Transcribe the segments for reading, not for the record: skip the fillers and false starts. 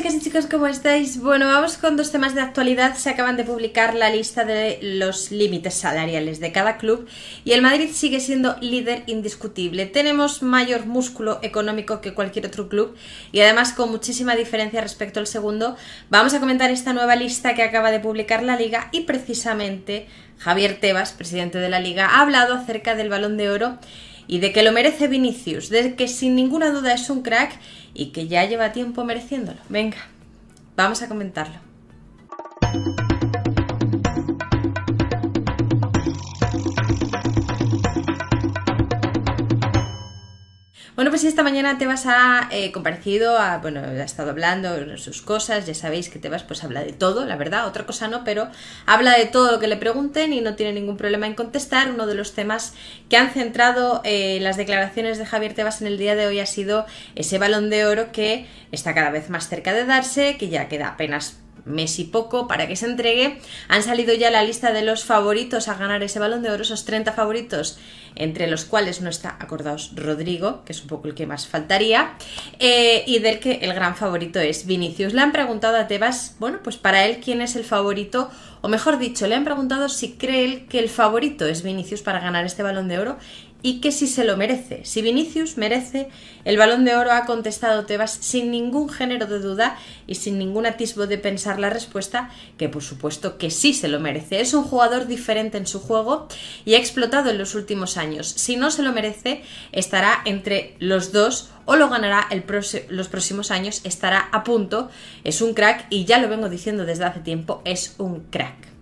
chicas y chicos, ¿cómo estáis? Bueno, vamos con dos temas de actualidad. Se acaban de publicar la lista de los límites salariales de cada club y el Madrid sigue siendo líder indiscutible. Tenemos mayor músculo económico que cualquier otro club y además con muchísima diferencia respecto al segundo. Vamos a comentar esta nueva lista que acaba de publicar la Liga y precisamente Javier Tebas, presidente de la Liga, ha hablado acerca del Balón de Oro y de que lo merece Vinicius, de que sin ninguna duda es un crack y que ya lleva tiempo mereciéndolo. Venga, vamos a comentarlo. Bueno, pues esta mañana Tebas ha comparecido, ha estado hablando de sus cosas. Ya sabéis que Tebas pues habla de todo, la verdad, otra cosa no, pero habla de todo lo que le pregunten y no tiene ningún problema en contestar. Uno de los temas que han centrado las declaraciones de Javier Tebas en el día de hoy ha sido ese Balón de Oro que está cada vez más cerca de darse, que ya queda apenas mes y poco para que se entregue. Han salido ya la lista de los favoritos a ganar ese Balón de Oro, esos 30 favoritos, entre los cuales no está, acordaos, Rodrigo, que es un poco el que más faltaría, y del que el gran favorito es Vinicius. Le han preguntado a Tebas, bueno, pues para él quién es el favorito, o mejor dicho, le han preguntado si cree él que el favorito es Vinicius para ganar este Balón de Oro y que si se lo merece. Si Vinicius merece el Balón de Oro, ha contestado Tebas sin ningún género de duda y sin ningún atisbo de pensar la respuesta, que por supuesto que sí se lo merece. Es un jugador diferente en su juego y ha explotado en los últimos años. Si no se lo merece, estará entre los dos o lo ganará los próximos años, estará a punto. Es un crack y ya lo vengo diciendo desde hace tiempo, es un crack.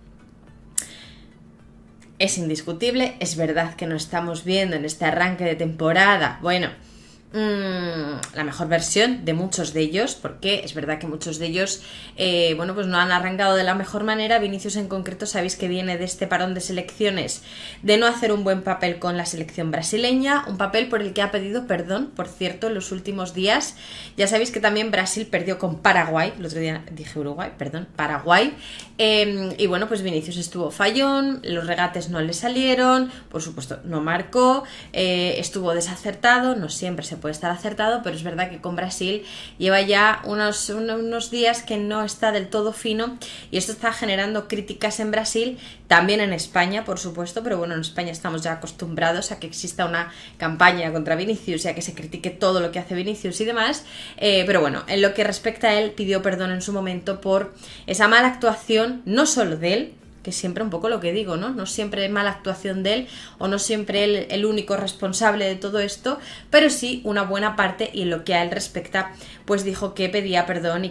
Es indiscutible, es verdad que no estamos viendo en este arranque de temporada, bueno, la mejor versión de muchos de ellos, porque es verdad que muchos de ellos pues no han arrancado de la mejor manera. Vinicius en concreto, sabéis que viene de este parón de selecciones, de no hacer un buen papel con la selección brasileña, un papel por el que ha pedido perdón, por cierto, en los últimos días. Ya sabéis que también Brasil perdió con Paraguay, el otro día dije Uruguay, perdón, Paraguay, y bueno, pues Vinicius estuvo fallón, los regates no le salieron, por supuesto no marcó, estuvo desacertado, no siempre se puede estar acertado, pero es verdad que con Brasil lleva ya unos días que no está del todo fino y esto está generando críticas en Brasil, también en España, por supuesto, pero bueno, en España estamos ya acostumbrados a que exista una campaña contra Vinicius y a que se critique todo lo que hace Vinicius y demás, pero bueno, en lo que respecta a él, pidió perdón en su momento por esa mala actuación, no solo de él, que siempre un poco lo que digo, ¿no? No siempre mala actuación de él o no siempre él el único responsable de todo esto, pero sí una buena parte, y en lo que a él respecta, pues dijo que pedía perdón y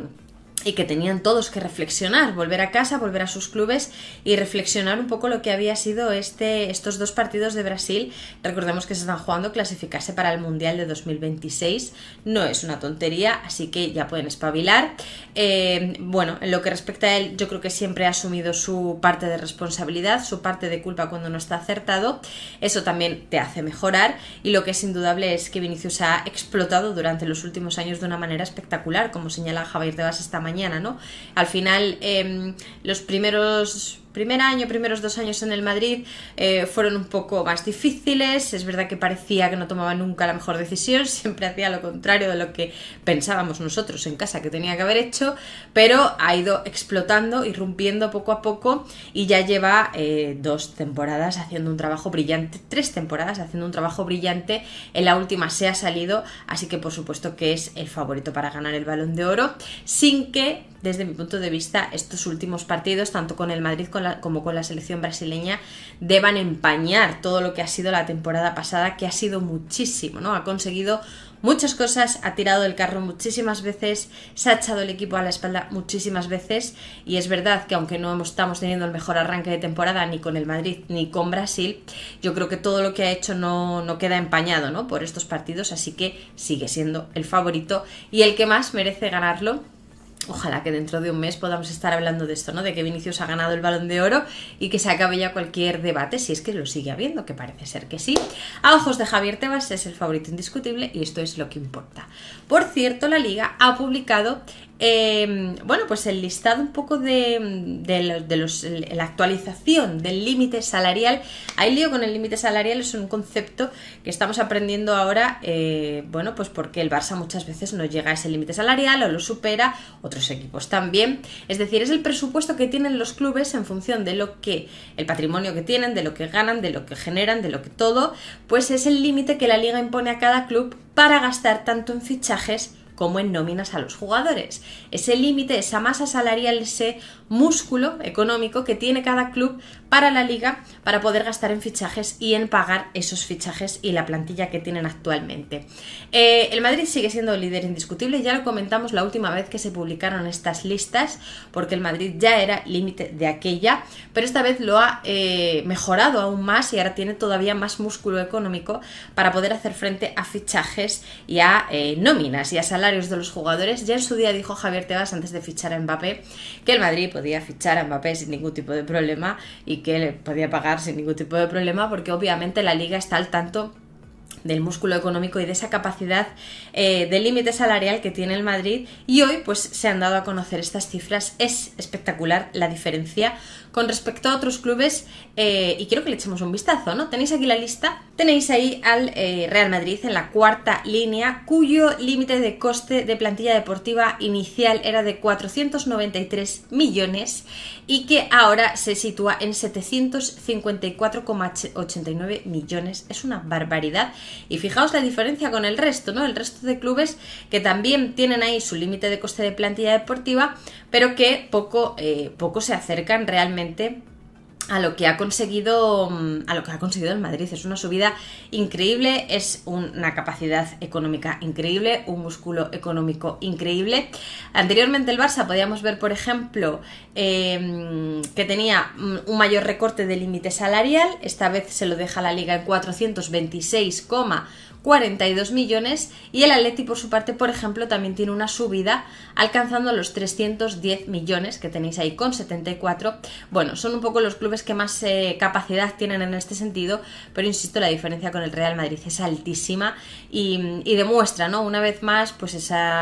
que tenían todos que reflexionar, volver a casa, volver a sus clubes y reflexionar un poco lo que había sido estos dos partidos de Brasil. Recordemos que se están jugando clasificarse para el Mundial de 2026, no es una tontería, así que ya pueden espabilar. Bueno, en lo que respecta a él, yo creo que siempre ha asumido su parte de responsabilidad, su parte de culpa cuando no está acertado, eso también te hace mejorar, y lo que es indudable es que Vinicius ha explotado durante los últimos años de una manera espectacular, como señala Javier Tebas esta mañana, ¿no? Al final, los primeros 2 años en el Madrid fueron un poco más difíciles. Es verdad que parecía que no tomaba nunca la mejor decisión, siempre hacía lo contrario de lo que pensábamos nosotros en casa que tenía que haber hecho, pero ha ido explotando, irrumpiendo poco a poco y ya lleva 2 temporadas haciendo un trabajo brillante, 3 temporadas haciendo un trabajo brillante. En la última se ha salido, así que por supuesto que es el favorito para ganar el Balón de Oro, sin que, desde mi punto de vista, estos últimos partidos, tanto con el Madrid como con la selección brasileña, deban empañar todo lo que ha sido la temporada pasada, que ha sido muchísimo, ¿no? Ha conseguido muchas cosas, ha tirado el carro muchísimas veces, se ha echado el equipo a la espalda muchísimas veces, y es verdad que aunque no estamos teniendo el mejor arranque de temporada ni con el Madrid ni con Brasil, yo creo que todo lo que ha hecho no queda empañado, ¿no? Por estos partidos, así que sigue siendo el favorito y el que más merece ganarlo. Ojalá que dentro de un mes podamos estar hablando de esto, ¿no? De que Vinicius ha ganado el Balón de Oro y que se acabe ya cualquier debate, si es que lo sigue habiendo, que parece ser que sí. A ojos de Javier Tebas es el favorito indiscutible y esto es lo que importa. Por cierto, la Liga ha publicado bueno, pues el listado un poco de la actualización del límite salarial. Hay lío con el límite salarial, es un concepto que estamos aprendiendo ahora, bueno, pues porque el Barça muchas veces no llega a ese límite salarial o lo supera, otros equipos también. Es decir, es el presupuesto que tienen los clubes en función de lo que, el patrimonio que tienen, de lo que ganan, de lo que generan, de lo que todo, pues es el límite que la liga impone a cada club para gastar tanto en fichajes como en nóminas a los jugadores. Ese límite, esa masa salarial, ese músculo económico que tiene cada club para la liga para poder gastar en fichajes y en pagar esos fichajes y la plantilla que tienen actualmente. El Madrid sigue siendo líder indiscutible, ya lo comentamos la última vez que se publicaron estas listas, porque el Madrid ya era límite de aquella, pero esta vez lo ha mejorado aún más y ahora tiene todavía más músculo económico para poder hacer frente a fichajes y a nóminas y a salarios de los jugadores. Ya en su día dijo Javier Tebas, antes de fichar a Mbappé, que el Madrid podía fichar a Mbappé sin ningún tipo de problema y que le podía pagar sin ningún tipo de problema, porque obviamente la liga está al tanto del músculo económico y de esa capacidad del límite salarial que tiene el Madrid, y hoy pues se han dado a conocer estas cifras. Es espectacular la diferencia con respecto a otros clubes y quiero que le echemos un vistazo, ¿no? Tenéis aquí la lista, tenéis ahí al Real Madrid en la cuarta línea, cuyo límite de coste de plantilla deportiva inicial era de 493 millones y que ahora se sitúa en 754,89 millones. Es una barbaridad. Y fijaos la diferencia con el resto, ¿no? El resto de clubes que también tienen ahí su límite de coste de plantilla deportiva, pero que poco se acercan realmente a lo que ha conseguido el Madrid. Es una subida increíble, es una capacidad económica increíble, un músculo económico increíble. Anteriormente el Barça podíamos ver, por ejemplo, que tenía un mayor recorte de límite salarial. Esta vez se lo deja la Liga en 426,42 millones, y el Atleti por su parte, por ejemplo, también tiene una subida alcanzando los 310 millones que tenéis ahí con 74. Bueno, son un poco los clubes que más capacidad tienen en este sentido, pero insisto, la diferencia con el Real Madrid es altísima y demuestra, ¿no?, una vez más, pues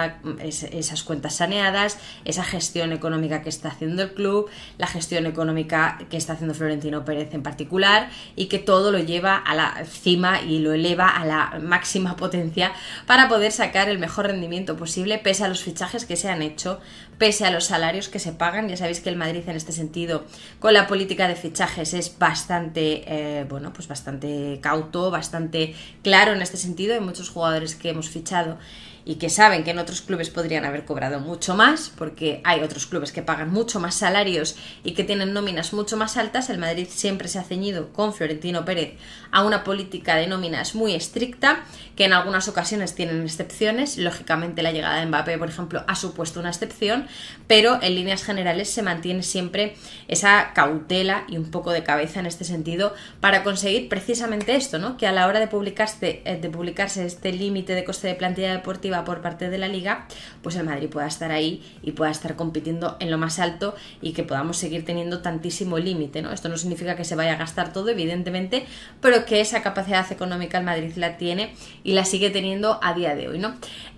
esas cuentas saneadas, esa gestión económica que está haciendo el club, la gestión económica que está haciendo Florentino Pérez en particular, y que todo lo lleva a la cima y lo eleva a la máxima potencia para poder sacar el mejor rendimiento posible, pese a los fichajes que se han hecho, pese a los salarios que se pagan. Ya sabéis que el Madrid en este sentido, con la política de fichajes, es bastante, bueno, pues bastante cauto, bastante claro en este sentido. Hay muchos jugadores que hemos fichado y que saben que en otros clubes podrían haber cobrado mucho más, porque hay otros clubes que pagan mucho más salarios y que tienen nóminas mucho más altas. El Madrid siempre se ha ceñido con Florentino Pérez a una política de nóminas muy estricta, que en algunas ocasiones tienen excepciones. Lógicamente la llegada de Mbappé, por ejemplo, ha supuesto una excepción, pero en líneas generales se mantiene siempre esa cautela y un poco de cabeza en este sentido para conseguir precisamente esto, ¿no?, que a la hora de publicarse este límite de coste de plantilla deportiva por parte de la Liga, pues el Madrid pueda estar ahí y pueda estar compitiendo en lo más alto y que podamos seguir teniendo tantísimo límite, ¿no? Esto no significa que se vaya a gastar todo, evidentemente, pero que esa capacidad económica el Madrid la tiene y la sigue teniendo a día de hoy, ¿no?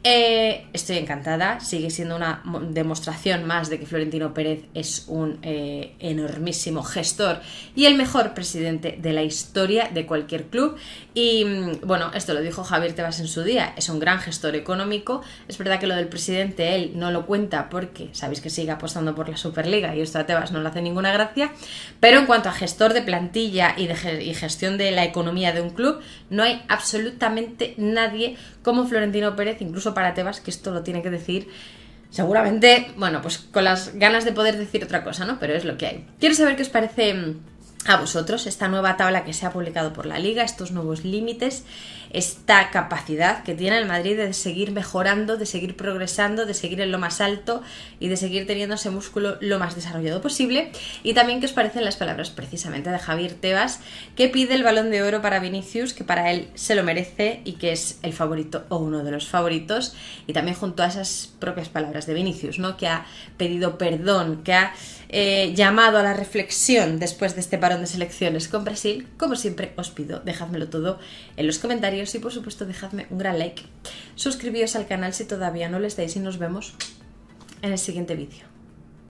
Estoy encantada, sigue siendo una demostración más de que Florentino Pérez es un enormísimo gestor y el mejor presidente de la historia de cualquier club. Y bueno, esto lo dijo Javier Tebas en su día, es un gran gestor económico. Es verdad que lo del presidente él no lo cuenta porque sabéis que sigue apostando por la Superliga y esto a Tebas no le hace ninguna gracia, pero en cuanto a gestor de plantilla y gestión de la economía de un club, no hay absolutamente nadie como Florentino Pérez, incluso para Tebas, que esto lo tiene que decir seguramente, bueno, pues con las ganas de poder decir otra cosa, ¿no? Pero es lo que hay. Quiero saber qué os parece a vosotros esta nueva tabla que se ha publicado por la Liga, estos nuevos límites, esta capacidad que tiene el Madrid de seguir mejorando, de seguir progresando, de seguir en lo más alto y de seguir teniendo ese músculo lo más desarrollado posible. Y también qué os parecen las palabras precisamente de Javier Tebas, que pide el Balón de Oro para Vinicius, que para él se lo merece y que es el favorito o uno de los favoritos, y también junto a esas propias palabras de Vinicius, ¿no?, que ha pedido perdón, que ha llamado a la reflexión después de este parón de selecciones con Brasil. Como siempre os pido, dejádmelo todo en los comentarios y por supuesto dejadme un gran like, suscribíos al canal si todavía no lo estáis y nos vemos en el siguiente vídeo.